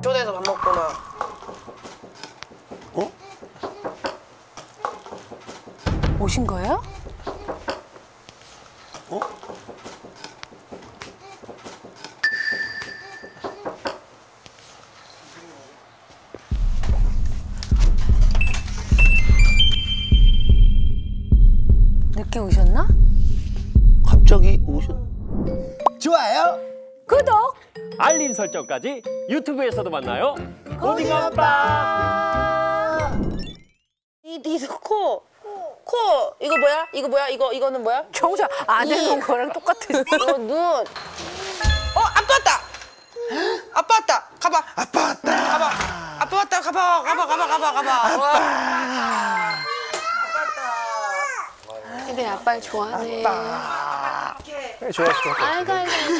초대해서 밥 먹구나. 어? 오신 거예요? 어? 늦게 오셨나? 갑자기 오셨... 좋아요. 구독! 알림 설정까지 유튜브에서도 만나요. 고딩아빠! 니도 코 이거 뭐야? 이거는 뭐야? 경자 안 해놓은 거랑 똑같아. 이거 눈. 아빠 왔다. 아빠 왔다. 가봐. 아빠 왔다. 가봐. 아빠 왔다. 가봐. 아빠. 근데 아빠를 좋아하네. 좋았어. 아이고.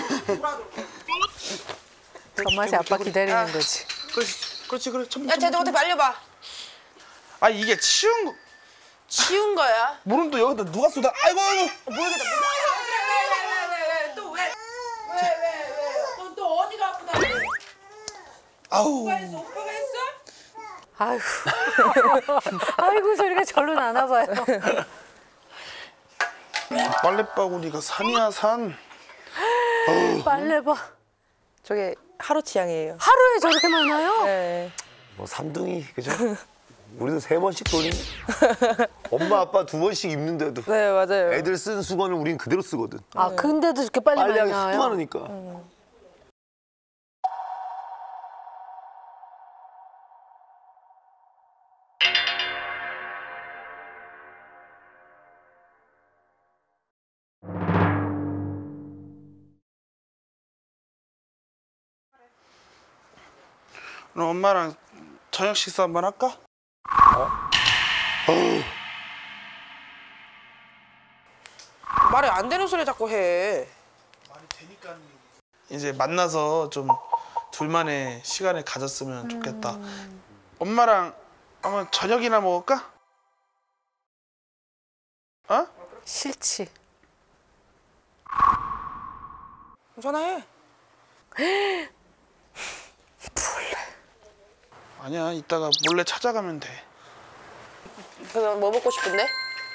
정맛이 아빠 기다리는 거지. 그렇지. 야, 쟤들한테 말려봐. 아 이게 치운 거야. 물은 또 여기다 누가 쏟아? 아이고. 모르겠다. 또 어디가 아프다? 아우. 오빠가 했어? 아이고. 아이고 소리가 절로 나나 봐요. 빨래바구니가 산이야 산. 빨래 봐. 저게 하루치 양이에요. 하루에 저렇게 많아요? 네. 뭐 삼둥이 그죠? 우리도 3번씩 돌리네. 엄마 아빠 2번씩 입는데도 네, 맞아요. 애들 쓴 수건을 우린 그대로 쓰거든. 아 근데도 이렇게 빨리 많이 빨래하기 나와요? 하도 많으니까. 그럼 엄마랑 저녁 식사 한번 할까? 말이 안 되는 소리 자꾸 해. 말이 되니까. 이제 만나서 좀 둘만의 시간을 가졌으면 좋겠다. 엄마랑 한번 저녁이나 먹을까? 어? 싫지. 전화해. 아니야, 이따가 몰래 찾아가면 돼. 그럼 뭐 먹고 싶은데?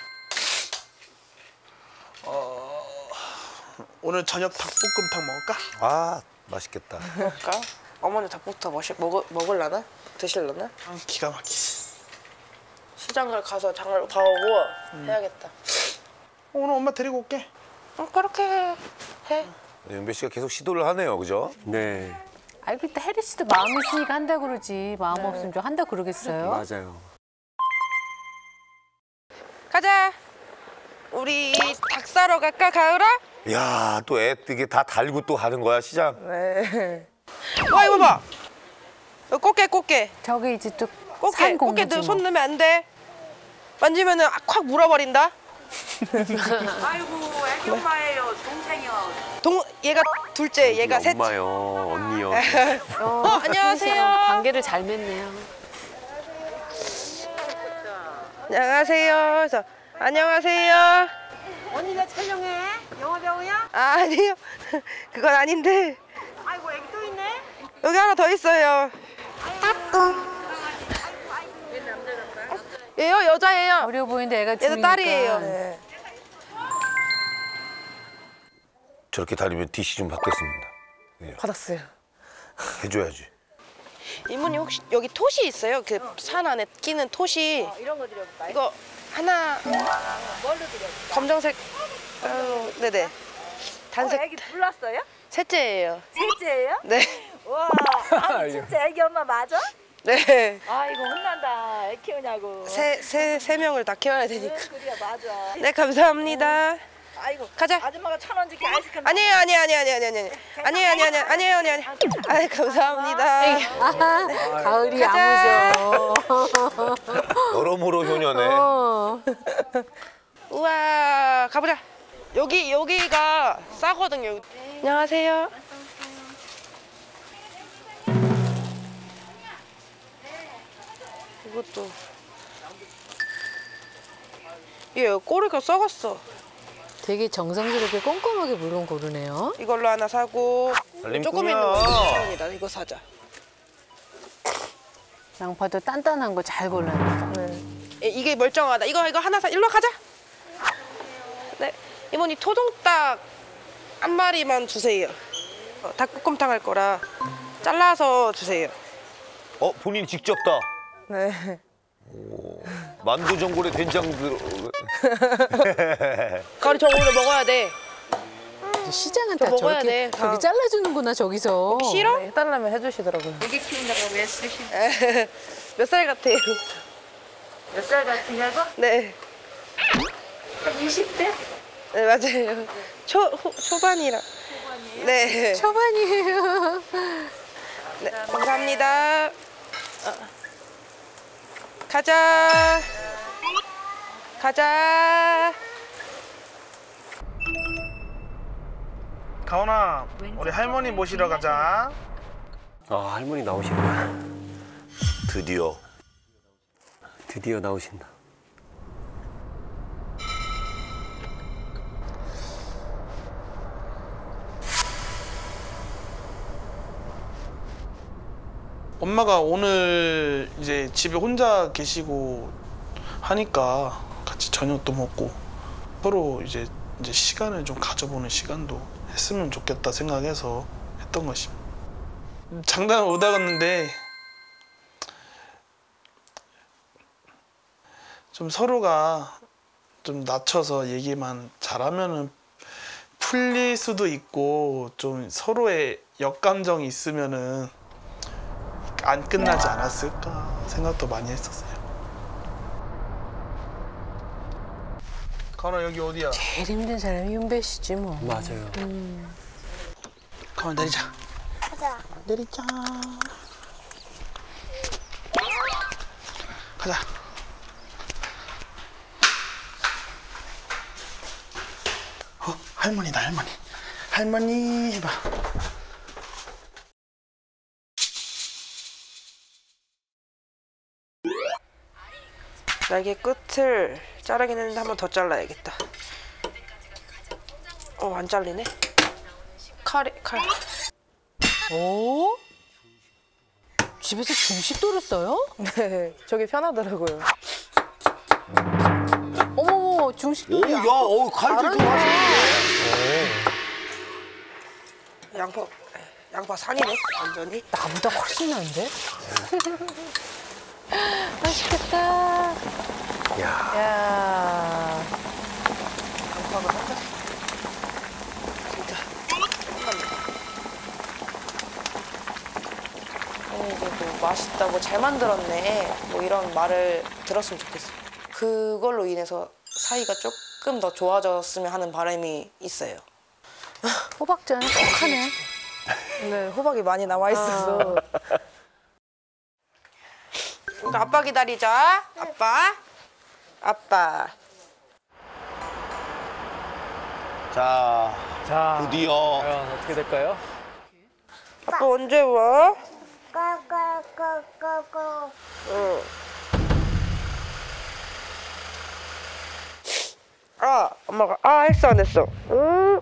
오늘 저녁 닭볶음탕 먹을까? 아 맛있겠다. 그럴까? 어머니 닭볶음탕 먹을라나? 드실라나? 기가 막히지. 시장을 가서 장을 봐오고 해야겠다. 오늘 엄마 데리고 올게. 그렇게 해. 윤배 씨가 계속 시도를 하네요, 그죠? 네, 아이고 일단 혜리 씨도 마음 있으니까 한다 그러지. 마음 없으면 좀 한다 그러겠어요? 맞아요. 가자. 우리 닭 사러 갈까, 가을아? 야, 또 애 이게 다 달고 또 가는 거야, 시장? 네. 와, 이거 봐. 꽃게. 저게 이제 또 꽃게 산공주지 뭐. 손 넣으면 안 돼. 만지면은 콱 물어버린다. 아이고 애기 엄마예요. 동생이요. 얘가 둘째, 얘가 셋째. 엄마요, 언니요. 안녕하세요. 관계를 잘 맺네요. 안녕하세요. 안녕하세요. 언니 내 촬영해? 영화 배우야? 아니요. 그건 아닌데. 아이고 애기 또 있네. 여기 하나 더 있어요. 얘요, 여자예요. 어려 보이는데 애가 얘도 둘이니까. 딸이에요. 네. 저렇게 달리면 DC 좀 받겠습니다. 받았어요. 해줘야지. 이모님 혹시 여기 톳이 있어요? 그 산 안에 끼는 톳이. 이런 거 드려볼까요? 이거 하나. 뭘로 드려볼까요? 검정색. 네네. 단색. 애기 불났어요? 셋째예요. 셋째예요? 네. 와, 아니 진짜 애기 엄마 맞아? 네. 아이고 혼난다. 애 키우냐고. 세 명을 다 키워야 되니까. 그래 맞아. 네, 감사합니다. 아이고 가자. 아줌마가 1,000원 줄게 아이스크림. 아니에요. 아니, 감사합니다. 가을이 가자. 야무져. 여러모로 효녀네. 우와, 가보자. 여기가 싸거든요. 안녕하세요. 이것도. 얘 꼬리가 썩었어. 되게 정성스럽게 꼼꼼하게 물건 고르네요. 이걸로 하나 사고. 살림꾼이야. 조금 있는 거 2,000원이다. 이거 사자. 양파도 단단한 거 잘 골라냈어. 이게 멀쩡하다. 이거 하나 사. 일로 가자. 네. 이모니 토종닭 한 마리만 주세요. 닭볶음탕 할 거라 잘라서 주세요. 본인이 직접 다. 네. 만두 전골에 된장 들어. 가리 저거를 먹어야 돼. 시장은 저 다 먹어야 저렇게 돼. 저기 잘라주는구나 저기서. 싫어? 해달라면 해주시더라고요. 애기 키운다고 왜 쓰시? 몇 살 같아요? 몇 살 같으냐고? 네. 20대? 네, 맞아요. 초반이라. 네. 초반이에요. 네, 감사합니다. 가자. 가자. 가온아, 우리 할머니 모시러 가자. 할머니 나오시구나. 드디어 나오신다. 엄마가 오늘 이제 집에 혼자 계시고 하니까 같이 저녁도 먹고 서로 이제 시간을 좀 가져보는 시간도 했으면 좋겠다 생각해서 했던 것입니다. 장난을 오다갔는데 좀 서로가 좀 낮춰서 얘기만 잘하면은 풀릴 수도 있고 좀 서로의 역감정이 있으면은 안 끝나지 않았을까 생각도 많이 했었어요. 가은아 여기 어디야? 제일 힘든 사람이 윤배 씨지 뭐. 맞아요. 가만 내리자. 가자. 내리자. 가자. 할머니다 할머니. 할머니 해봐. 날개 끝을 자르긴 했는데 한 번 더 잘라야겠다. 안 잘리네. 칼. 오? 집에서 중식도를 써요? 네, 저게 편하더라고요. 어머, 중식도. 칼질 좀 하시네. 양파 산이네, 완전히. 나보다 훨씬 나은데? 맛있겠다. 야. 양파가 한다. 진짜. 아니 이게 뭐 맛있다고 잘 만들었네. 뭐 이런 말을 들었으면 좋겠어요. 그걸로 인해서 사이가 조금 더 좋아졌으면 하는 바람이 있어요. 호박전 꼭 하네. 네, 호박이 많이 나와 있어서. 그러니까 아빠 기다리자. 아빠. 자, 드디어. 과연 어떻게 될까요? 아빠 언제 와? 응. 엄마가 했어 안 했어? 응.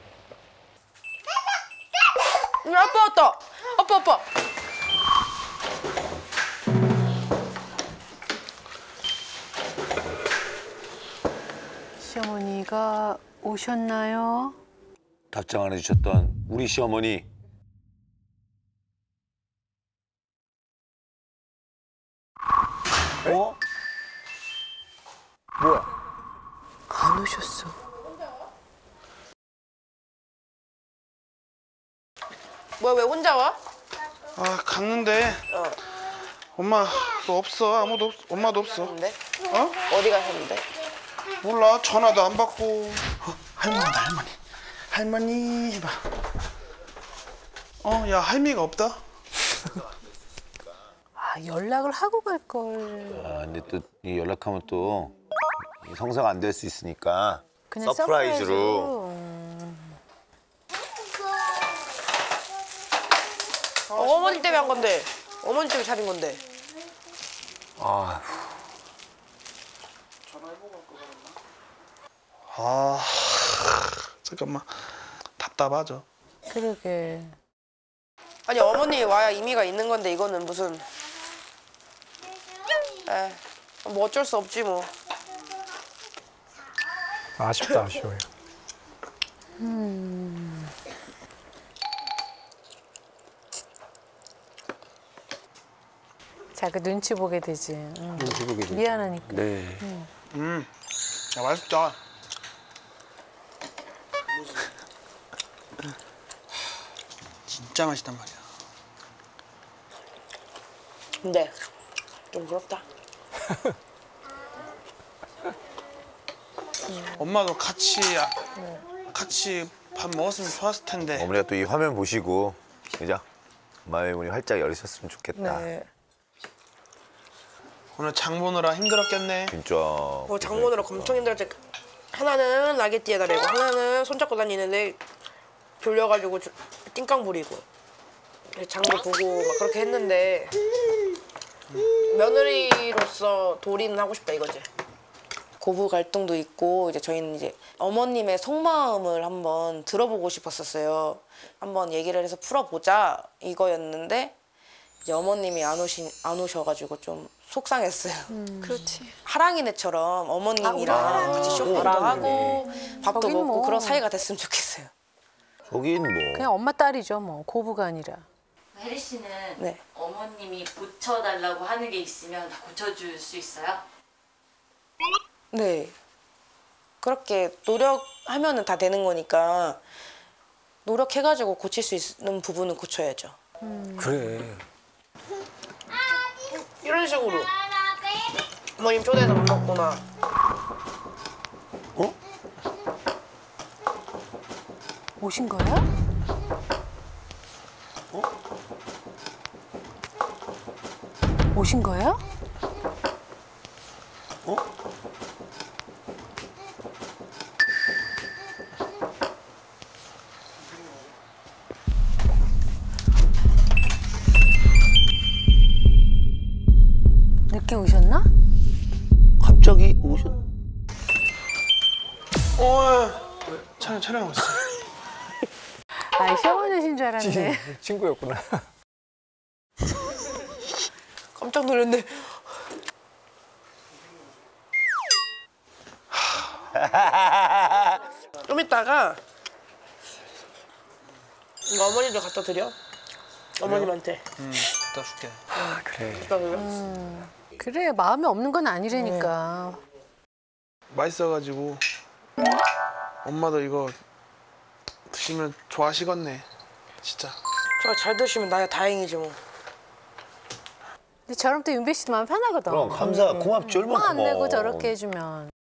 아빠 왔다. 아빠. 시어머니가 오셨나요? 답장 안 해주셨던 우리 시어머니. 뭐야? 안 오셨어. 뭐야 왜 혼자 와? 갔는데 엄마 너 없어. 엄마도 없어. 근데 어? 어디 가셨는데? 몰라. 전화도 안 받고. 할머니다 할머니. 할머니 해봐. 야 할미가 없다. 연락을 하고 갈 걸. 근데 또 이 연락하면 또 성사가 안 될 수 있으니까 그냥 서프라이즈로. 어머니 때문에 한 건데. 어머니 때문에 차린 건데. 잠깐만. 답답하죠. 그러게. 아니 어머니 와야 의미가 있는 건데 이거는 무슨 뭐 어쩔 수 없지 뭐. 아쉽다, 아쉬워요. 자, 그 눈치 보게 되지. 눈치 보게 되지. 미안하니까. 네. 야, 맛있다. 진짜 맛있단 말이야. 근데 좀 부럽다. 엄마도 같이 밥 먹었으면 좋았을 텐데. 어머니가 또 이 화면 보시고 그죠? 마음의 문이 활짝 열리셨으면 좋겠다. 네. 오늘 장 보느라 힘들었겠네. 진짜. 장모느라 엄청 힘들었지. 하나는 라게띠에다 대고 하나는 손잡고 다니는데 졸려가지고 띵깡 부리고 장도 보고 막 그렇게 했는데 며느리로서 도리는 하고 싶다 이거지. 고부 갈등도 있고 이제 저희는 이제 어머님의 속마음을 한번 들어보고 싶었었어요. 한번 얘기를 해서 풀어보자 이거였는데 이제 어머님이 안 오셔가지고 좀 속상했어요. 그렇지. 하랑이네처럼 어머님이랑 같이 쇼핑도 하고 밥도 거긴 먹고 뭐. 그런 사이가 됐으면 좋겠어요. 거긴 뭐. 그냥 엄마 딸이죠, 뭐. 고부가 아니라. 혜리 씨는 네. 어머님이 고쳐달라고 하는 게 있으면 다 고쳐줄 수 있어요? 네. 그렇게 노력하면은 다 되는 거니까 노력해가지고 고칠 수 있는 부분은 고쳐야죠. 그래. 이런 식으로 어머님 초대해서 밥 먹거나 오신 거야? 오신 거야? 늦게 오셨나? 갑자기 오셨. 촬영하고 있어. 아, 시어머니신 줄 알았네. 친구였구나. 깜짝 놀랐네. 좀 이따가 이거 어머니도 갖다 드려. 어머님한테. 갖다 줄게. 갖다 드려. 그래, 마음이 없는 건 아니라니까. 맛있어가지고 엄마도 이거 드시면 좋아하시겠네. 진짜. 잘 드시면 나야 다행이지 뭐. 근데 저럼 또 윤배 씨도 마음 편하거든. 그럼 감사 고맙지 얼마나 화 안 고마워. 내고 저렇게 해주면.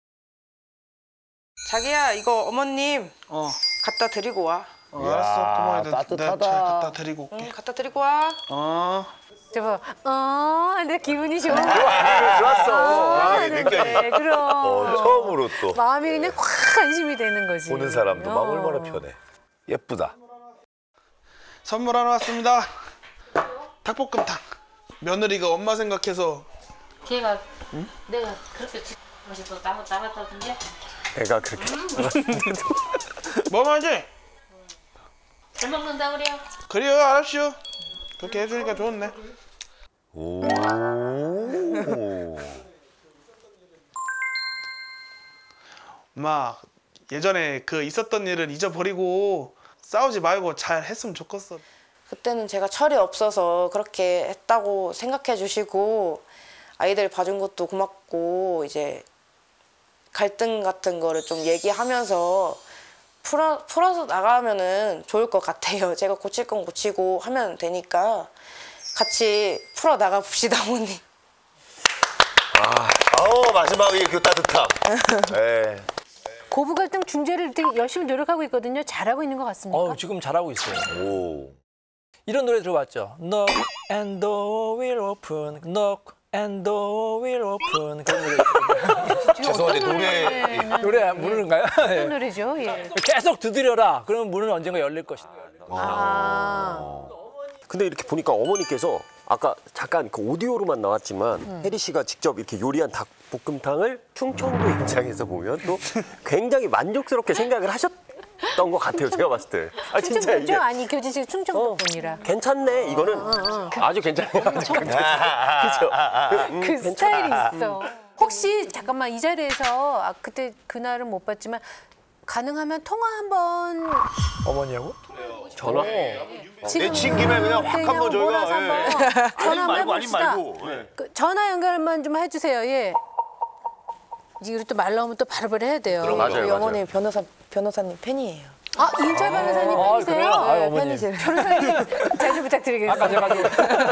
자기야 이거 어머님 갖다 드리고 와. 알았어. 고마워. 따뜻하다. 내가 잘 갖다 드리고 올게. 응, 갖다 드리고 와. 저 봐, 근데 기분이 좋은 좋았어. 마음이 네, 느껴지. 그럼. 처음으로 또 마음이 그냥 확 안심이 되는 거지. 보는 사람도 마음 얼마나 편해. 예쁘다. 선물 하나 왔습니다. 닭볶음탕. 며느리가 엄마 생각해서 걔가 내가 그렇게 맛있어 나갔다던데? 애가 그렇게. 먹어야지. 잘 먹는다 그래요? 그래요, 알았슈. 그렇게 해주니까 좋네. 오. 엄마, 예전에 그 있었던 일을 잊어버리고 싸우지 말고 잘 했으면 좋겠어. 그때는 제가 철이 없어서 그렇게 했다고 생각해 주시고 아이들 봐준 것도 고맙고 이제 갈등 같은 거를 좀 얘기하면서 풀어서 나가면은 좋을 것 같아요. 제가 고칠 건 고치고 하면 되니까 같이 풀어 나가 봅시다, 어머니. 아우 마지막에 그 따뜻함. 네. 고부 갈등 중재를 되게 열심히 노력하고 있거든요. 잘하고 있는 것 같습니까? 지금 잘하고 있어요. 오. 이런 노래 들어봤죠? Knock and door will open. Knock and door will open. 그런 노래. 죄송한데 노래 노래 모르는가요? 어떤 예. 노래죠? 예. 계속 두드려라. 그러면 문은 언젠가 열릴 것이다. 근데 이렇게 보니까 어머니께서 아까 잠깐 그 오디오로만 나왔지만 혜리 씨가 직접 이렇게 요리한 닭볶음탕을 충청도 입장에서 보면 또 굉장히 만족스럽게 생각을 것 같아요. 제가 봤을 때. 아 진짜 충청도죠? 이게 아니 교진 씨가 충청도 분이라. 괜찮네. 이거는 아주 괜찮아요. 그렇죠. 그 스타일이 있어. 혹시 잠깐만 이 자리에서 그때 그날은 못 봤지만 가능하면 통화 한번 어머니하고? 전화. 내친 김에 그냥 확 한번 저희가. 전화 한번 아니 해봅시다. 말고. 그 전화 연결만 좀 해주세요. 예. 이게 또 말 나오면 또 바로바로 해야 돼요. 맞아요. 우리 어머니 변호사님 팬이에요. 아 인철 변호사님 팬이세요? 그래요? 아유, 어머니. 팬이세요. 변호사님 잘 좀 부탁드리겠습니다. 아까 제가 좀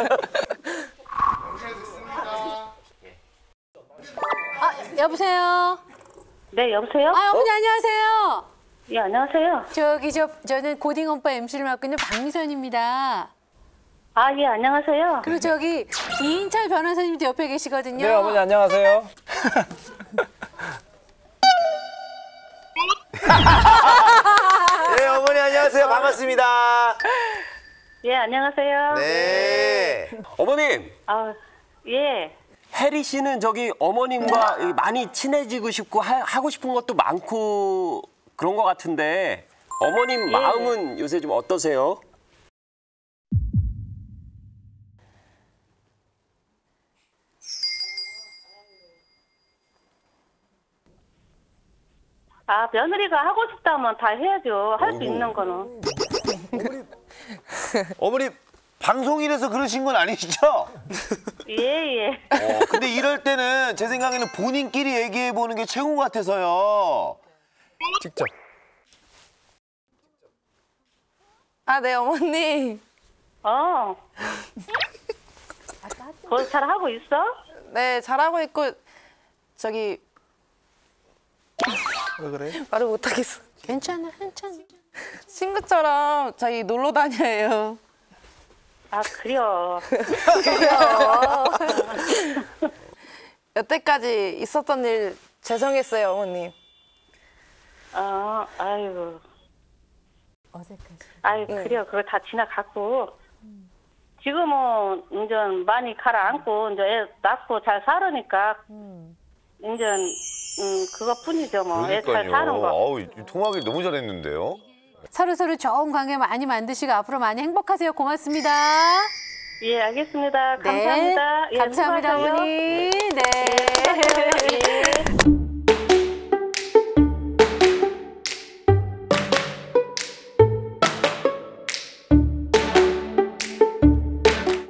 아 여보세요. 네, 여보세요? 아 어머니 안녕하세요. 예, 안녕하세요. 저는 고딩 오빠 MC를 맡고 있는 박미선입니다. 아, 예, 안녕하세요. 그리고 저기 이인철 변호사님도 옆에 계시거든요. 네, 어머니 안녕하세요. 네, 어머니 안녕하세요. 반갑습니다. 예, 안녕하세요. 네. 어머님. 아, 예. 혜리 씨는 저기 어머님과 많이 친해지고 싶고 하고 싶은 것도 많고 그런 것 같은데 어머님 마음은 요새 좀 어떠세요? 아, 며느리가 하고 싶다면 다 해야죠. 할 수 있는 거는. 어머니 방송이라서 그러신 건 아니시죠? 예, 예. 근데 이럴 때는 제 생각에는 본인끼리 얘기해 보는 게 최고 같아서요. 직접. 아, 네, 어머니. 그거 잘 하고 있어? 네, 잘하고 있고 저기 왜 그래? 말을 못하겠어. 괜찮아. 친구처럼 저희 놀러 다녀요. 아, 그래요. 여태까지 있었던 일 죄송했어요, 어머님. 아이고. 어색하지. 아이고, 그래요. 그거 다 지나갔고. 지금은 이제 많이 가라앉고, 이제 애 낳고 잘 살으니까, 이제, 그것뿐이죠, 뭐. 애 잘 사는 거. 아우, 통화하기 너무 잘했는데요. 서로 좋은 관계 많이 만드시고 앞으로 많이 행복하세요. 고맙습니다. 예, 알겠습니다. 네. 감사합니다. 예, 감사합니다, 수고하세요. 어머니. 네.